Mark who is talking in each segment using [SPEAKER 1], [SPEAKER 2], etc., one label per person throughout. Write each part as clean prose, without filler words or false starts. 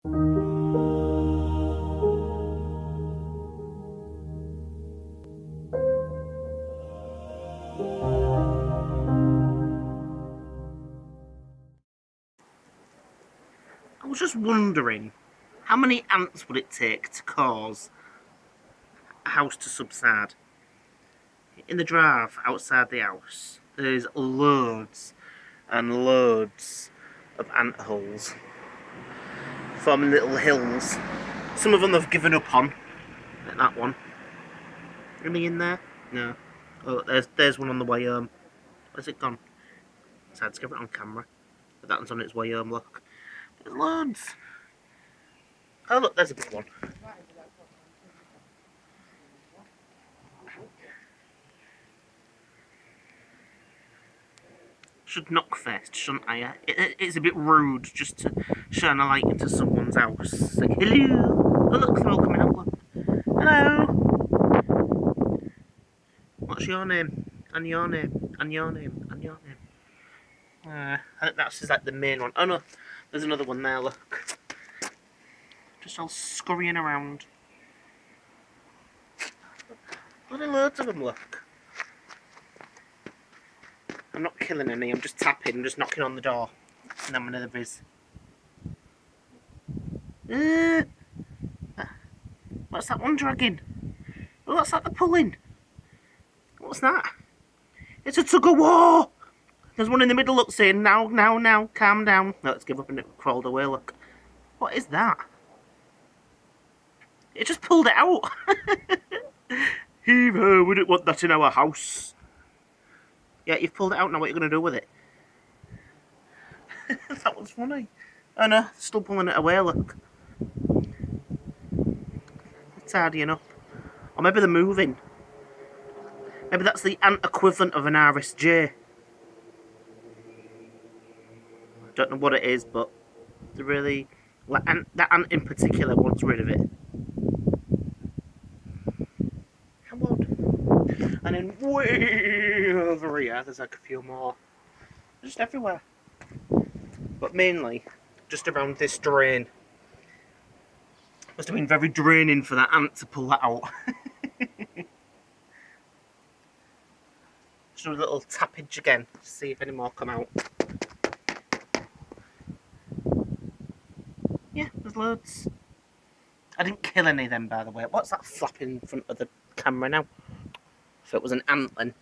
[SPEAKER 1] I was just wondering, how many ants would it take to cause a house to subside? In the drive outside the house, there's loads and loads of ant holes, forming little hills. Some of them I've given up on, like that one. Any in there? No. Oh, there's one on the way home. Where's it gone? So let's get it on camera. But that one's on its way home, look. There's loads. Oh look, there's a big one. Should knock first, shouldn't I? It's a bit rude just to shine a light into someone's house. It's like, hello! Oh look, they're all coming out, look. Hello! What's your name? And your name? And your name? And your name? I think that's just like the main one. Oh no, there's another one there, look. Just all scurrying around. Bloody loads of them, look. I'm not killing any, I'm just tapping, I'm just knocking on the door. And then whenever there is. What's that one dragging? Oh, what's that they're pulling? What's that? It's a tug of war! There's one in the middle, look, saying, now, calm down. No, let's give up and it crawled away, look. What is that? It just pulled it out. Heave-ho, we didn't want that in our house. Yeah, you've pulled it out, now what are you going to do with it? That was funny. Oh no, still pulling it away, look. It's tidying up. Or maybe they're moving. Maybe that's the ant equivalent of an RSJ. I don't know what it is, but they're really... Like, that ant in particular wants rid of it. Come on. And then way over here, there's like a few more. They're just everywhere. But mainly, just around this drain. Must have been very draining for that ant to pull that out. Just a little tappage again, to see if any more come out. Yeah, there's loads. I didn't kill any of them, by the way. What's that flapping in front of the camera now? If it was an ant then.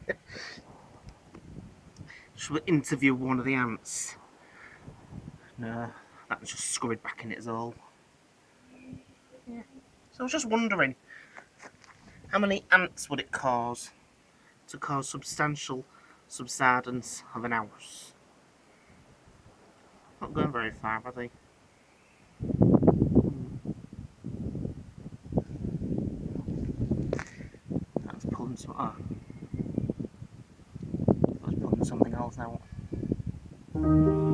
[SPEAKER 1] Should we interview one of the ants? No, that was just scurried back in its hole. Yeah. So I was just wondering, how many ants would it cause to cause substantial subsidence of an house? Not going very far, are they? That's pulling some. Oh. That's pulling something else out.